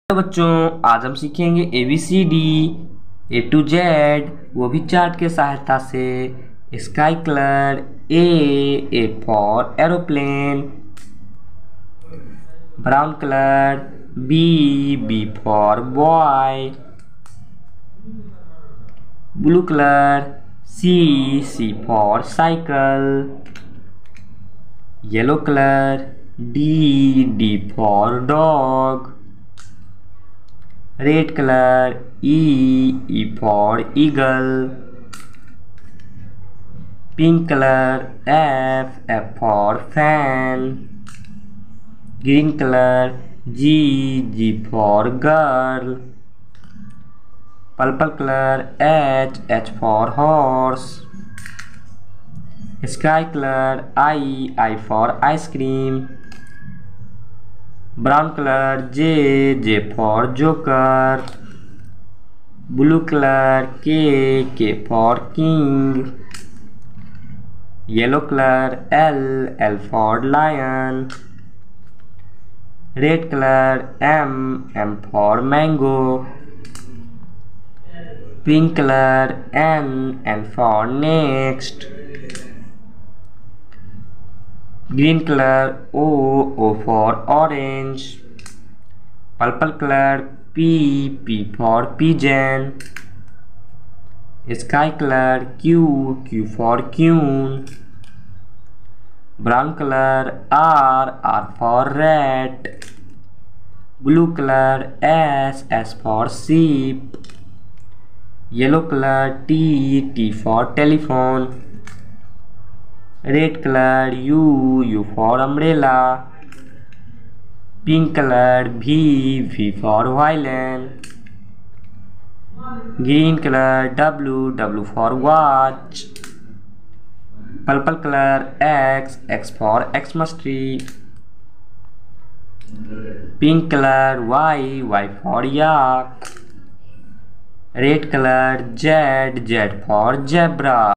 तो बच्चों आज हम सीखेंगे ABCD A to Z, वो भी चार्ट के सहायता से। Sky colour A for aeroplane, brown colour B for boy, blue colour C for cycle, yellow colour D for dog, red colour E for eagle, pink color F for fan, green color G for girl, purple color H for horse, sky color I for ice cream, brown color J for joker, blue color K for king, yellow color L for lion, red color M for mango, pink color N for next, green color O for orange, purple color P for pigeon, sky color Q for queen, brown color R for rat, blue color S for sheep, yellow color T for telephone, red color U for umbrella, pink color V for violin, green color W for watch, purple color X for Xmas tree, pink color Y for yak, red color Z for zebra.